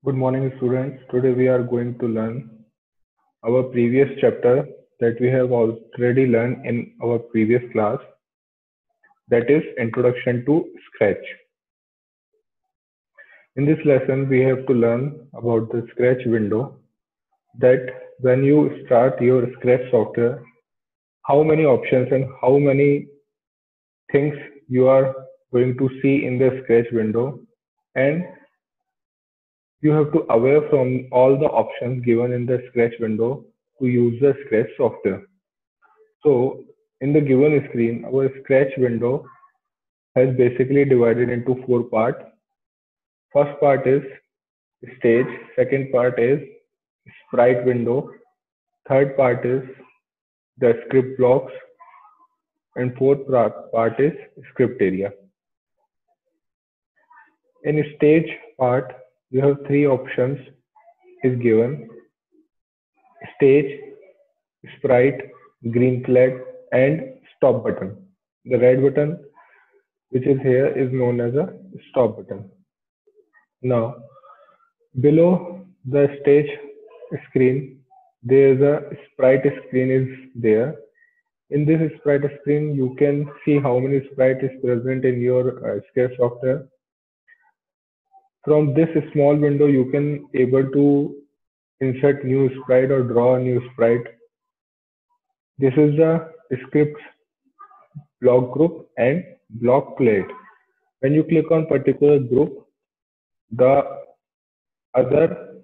Good morning, students. Today we are going to learn our previous chapter that we have already learned in our previous class, that is Introduction to Scratch. In this lesson, we have to learn about the Scratch window, that when you start your Scratch software, how many options and how many things you are going to see in the Scratch window, and you have to aware from all the options given in the Scratch window to use the Scratch software. So in the given screen, our Scratch window has basically divided into four parts. First part is stage, second part is sprite window, third part is the script blocks, and fourth part is script area. In stage part, you have three options is given: stage, sprite, green flag, and stop button. The red button which is here is known as a stop button. Now, below the stage screen, there is a sprite screen is there. In this sprite screen, you can see how many sprite is present in your Scratch software. From this small window, you can able to insert new sprite or draw a new sprite. This is the script block group and block plate. When you click on particular group, the other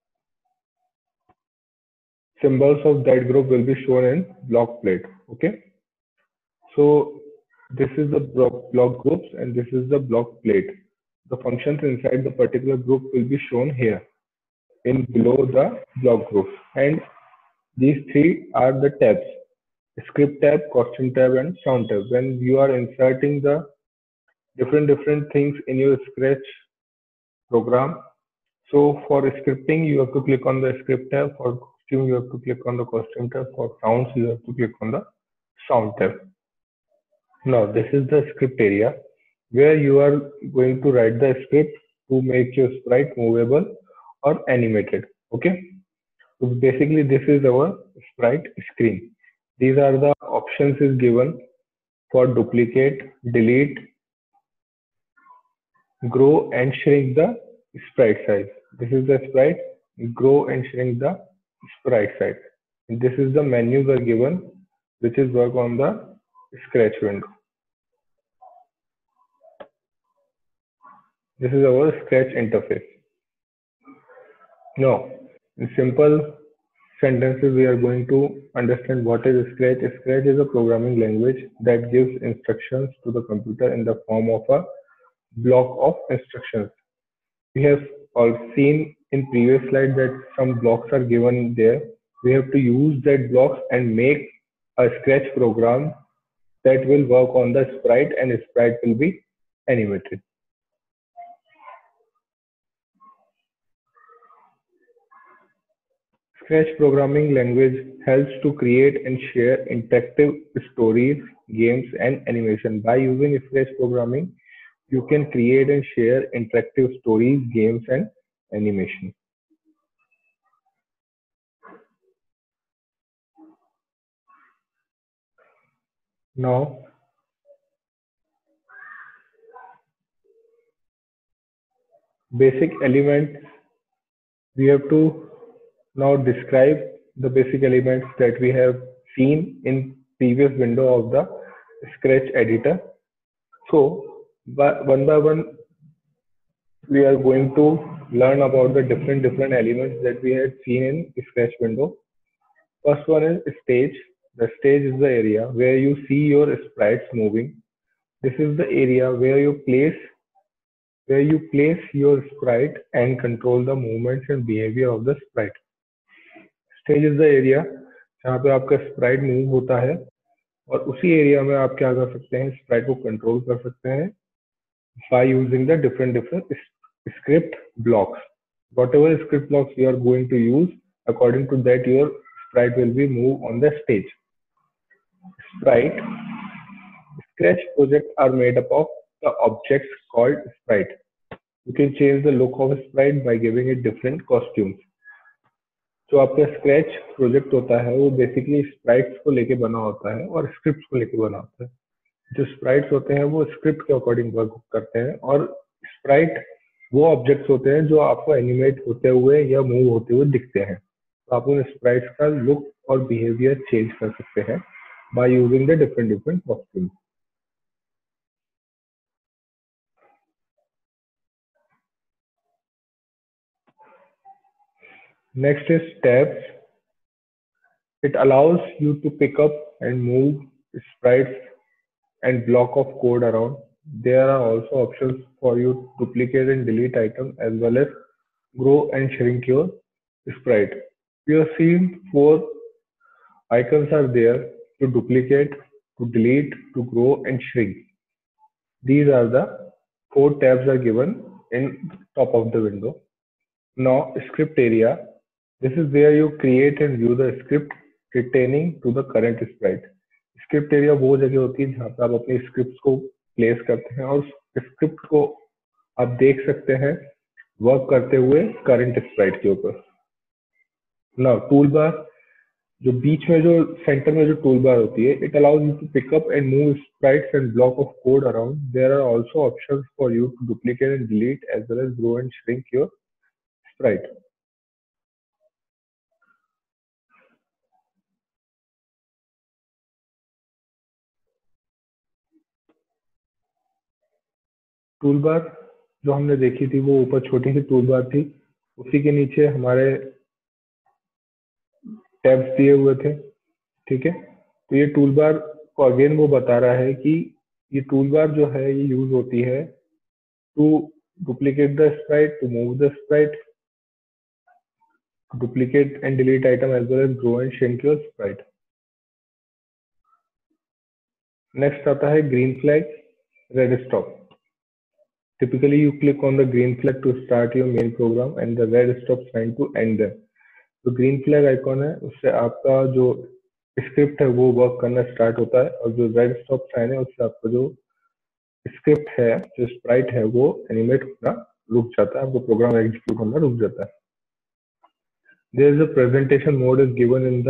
symbols of that group will be shown in block plate. Okay. So this is the block groups and this is the block plate. The functions inside the particular group will be shown here in below the block groups. And these three are the tabs: script tab, costume tab, and sound tab. When you are inserting the different things in your Scratch program, so for scripting, you have to click on the script tab. For costume, you have to click on the costume tab. For sounds, you have to click on the sound tab. Now, this is the script area where you are going to write the script to make your sprite movable or animated. Okay. So basically, this is our sprite screen. These are the options is given for duplicate, delete, grow and shrink the sprite size. This is the sprite, grow and shrink the sprite size. And this is the menus are given, which is work on the Scratch window. This is our Scratch interface. Now, in simple sentences, we are going to understand what is Scratch. Scratch is a programming language that gives instructions to the computer in the form of a block of instructions. We have all seen in previous slide that some blocks are given there. We have to use that blocks and make a Scratch program that will work on the sprite, and sprite will be animated. Scratch programming language helps to create and share interactive stories, games, and animation. By using Scratch programming, you can create and share interactive stories, games, and animation. Now, basic elements, we have to now describe the basic elements that we have seen in previous window of the Scratch editor. So, one by one, we are going to learn about the different elements that we had seen in Scratch window. First one is stage. The stage is the area where you see your sprites moving. This is the area where you place your sprite and control the movements and behavior of the sprite. Stage is the area जहाँ पे आपका Sprite move होता है, और उसी area में आप क्या कर सकते हैं, स्प्राइट को कंट्रोल कर सकते हैं by using the different script blocks. Whatever script blocks you are going to use, according to that your sprite will be moved on the stage. Sprite Scratch projects are made up of the objects called sprite. You can change the look of a sprite by giving it different costumes. जो आपका scratch project होता है वो basically sprites को लेके बना होता है और स्क्रिप्ट को लेके बना होता है। जो स्प्राइट्स होते हैं वो स्क्रिप्ट के अकॉर्डिंग वर्क करते हैं और स्प्राइट वो ऑब्जेक्ट्स होते हैं जो आपको एनिमेट होते हुए या मूव होते हुए दिखते हैं। तो आप उन स्प्राइट्स का लुक और बिहेवियर चेंज कर सकते हैं by using the different different costumes. Next is tabs. It allows you to pick up and move sprites and block of code around. There are also options for you to duplicate and delete items as well as grow and shrink your sprite. You have seen four icons are there to duplicate, to delete, to grow and shrink. These are the four tabs are given in top of the window. Now script area. This is where you create and view the script pertaining to the current sprite. Script area वो जगह होती है जहाँ पे आप अपनी script को place करते हैं और स्क्रिप्ट को आप देख सकते हैं वर्क करते हुए करंट स्प्राइट के ऊपर। ना टूल बार जो बीच में जो सेंटर में जो टूल बार होती है, it allows you to pick up and move sprites and block of code around. There are also options for you to duplicate and delete as well as grow and shrink your sprite. Tool bar जो हमने देखी थी वो ऊपर छोटी सी tool bar थी, उसी के नीचे हमारे टैब्स दिए हुए थे। ठीक है, तो ये टूल बार को अगेन वो बता रहा है कि ये टूल बार जो है ये यूज होती है to duplicate the sprite, to move the sprite, duplicate and delete item as well as grow and shrink your sprite. Next आता है green flag, red stop. Typically, you click on the green flag to start your main program and the red stop sign to end them. तो green flag icon है, उससे आपका जो script है वो work करना स्टार्ट होता है और जो रेड स्टॉप साइन है उससे आपका जो स्क्रिप्ट है, जो स्प्राइट है वो एनिमेट होना रुक जाता है, आपको प्रोग्राम एग्जीक्यूट होना रुक जाता है। There is a presentation mode is given in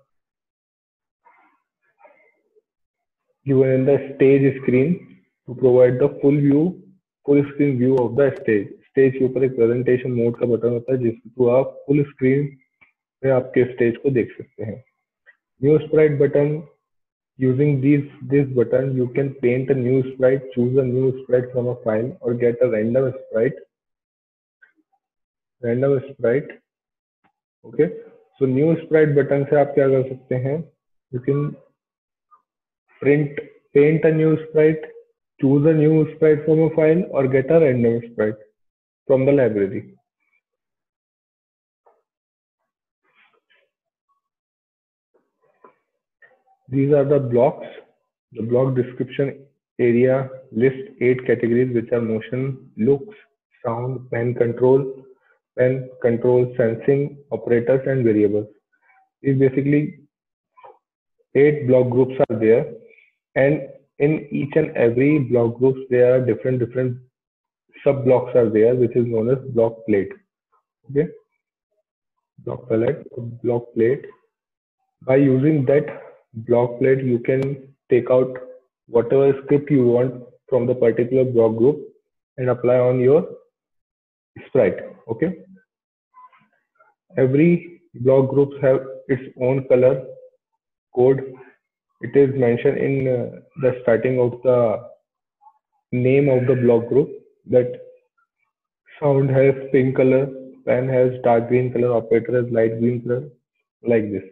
the stage screen to provide the full screen view of the stage. Stage के ऊपर एक प्रेजेंटेशन मोड का बटन होता है जिसके थ्रू आप फुल स्क्रीन में आपके स्टेज को देख सकते हैं। New sprite button, using this button you can paint a new sprite, choose a new sprite from a file or get a random sprite. Okay, so new sprite button से आप क्या कर सकते हैं, you can paint a new sprite, choose a new sprite from a file or get a random sprite from the library. These are the blocks. The block description area lists 8 categories which are motion, looks, sound, pen control, sensing, operators and variables. These basically 8 block groups are there, and in each and every block groups there are different sub blocks are there which is known as block plate. Okay, block plate. By using that block plate you can take out whatever script you want from the particular block group and apply on your sprite. Okay, every block groups have its own color code. It is mentioned in the starting of the name of the block group that sound has pink color, pen has dark green color, operator has light green color, like this.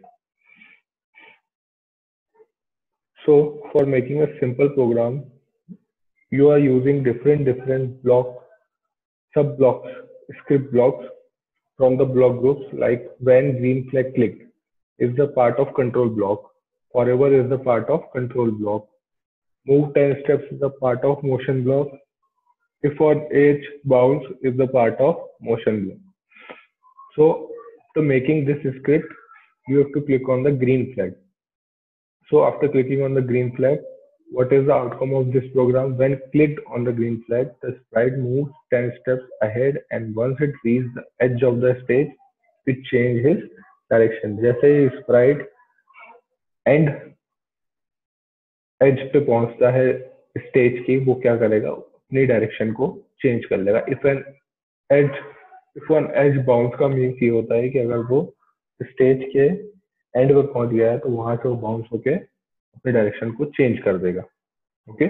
So for making a simple program, you are using different sub blocks, script blocks from the block groups, like when green flag clicked is the part of control block, forever is the part of control block, move 10 steps is the part of motion block, if on edge bounce is the part of motion block. So to making this script, you have to click on the green flag. So after clicking on the green flag, What is the outcome of this program? When clicked on the green flag, the sprite moves 10 steps ahead, and once it reaches the edge of the stage, it changes his direction. जैसे ही sprite and as पे पहुंचता है stage की, वो क्या करेगा, अपनी direction को चेंज कर लेगा. Edge if on edge bounce का मीन्स ये होता है कि अगर वो स्टेज के एंड पे पहुंच गया है तो वहां से वो बाउंस होके अपनी डायरेक्शन को चेंज कर देगा. Okay,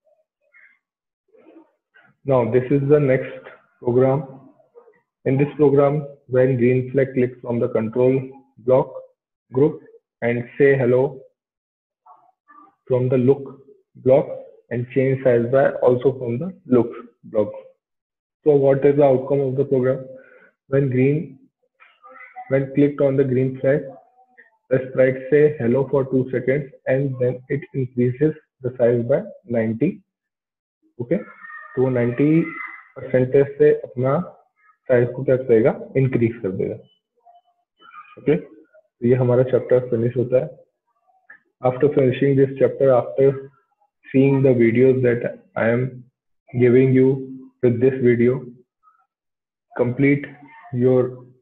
now this is the next program. In this program, when green flag clicks from the control block group and say hello from the look block and change sidebar also from the look block. So what is the outcome of the program? When clicked on the green flag, the sprite say hello for 2 seconds and then it increases the size by 90. Okay, तो 90 percentage से अपना size को क्या करेगा, increase कर देगा. Okay, तो ये हमारा चैप्टर फिनिश होता है. After finishing this chapter, after seeing the videos that I am giving you with this video, complete your